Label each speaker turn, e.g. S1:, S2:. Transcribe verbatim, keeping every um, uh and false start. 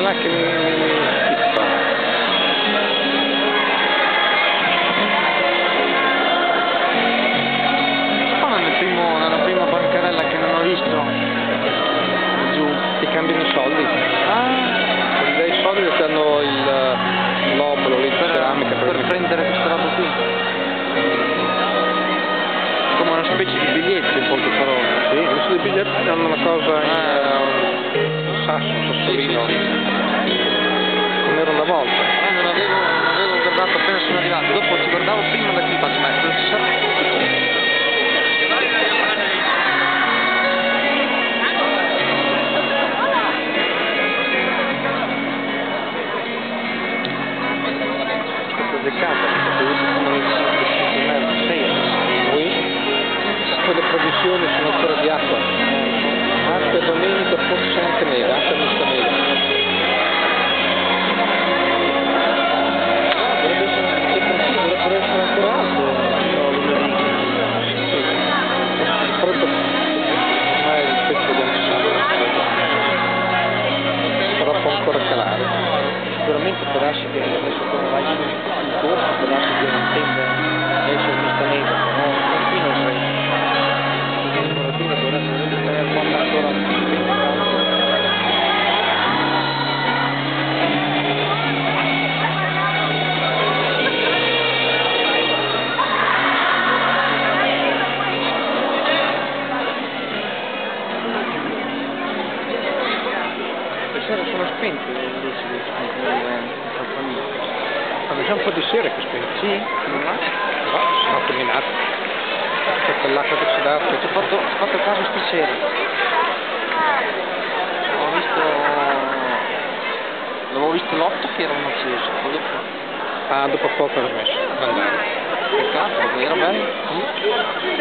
S1: là che mi, mi schiffa.
S2: Qua nel primo, nella prima bancarella che non ho visto. Giù.
S1: Ti cambiano i soldi.
S2: Ah,
S1: Se gli dai i soldi ti danno il l'obolo lì di
S2: per,
S1: ceramica.
S2: per prendere questa roba qui. Come una specie di biglietto, in poche parole.
S1: Sì, invece dei biglietti ti danno una cosa in
S2: Ah.
S1: un sasso, un sassolino.
S2: Sì, sì, sì.
S1: Come era una volta.
S2: Eh, non avevo, non avevo guardato appena sono arrivato, dopo ci guardavo prima da qui faccio, ma non ci sarà.
S1: Questa di casa, perché io sono in cinque, cinque mezzo, sei qui. Poi le provvisioni sono ancora di acqua. Acqua e domenica forse anche neve, acqua mista neve. Dovrebbe essere, se per sì, dovrebbe essere ancora alto. No, lunedì. Sì. Di solito ormai il pezzo del sabato. Però può ancora calare. Sicuramente può darsi che adesso come vai in corso, può darsi che non tenda adesso mista neve, però qui non credo. La temperatura dovrebbe stare a quando ancora stasera sono spente le luci del campanile. Fanno già un po' di sera che spente.
S2: Sì? Non va?
S1: No, sono camminato. C'è quell'acqua che ci dà.
S2: Ci ho fatto, ho fatto caso stasera. Ho visto... L'avevo visto l'otto che erano accesi, poi dopo...
S1: Ah, dopo poco l'ho messo ad andare.
S2: Peccato, perché era bello.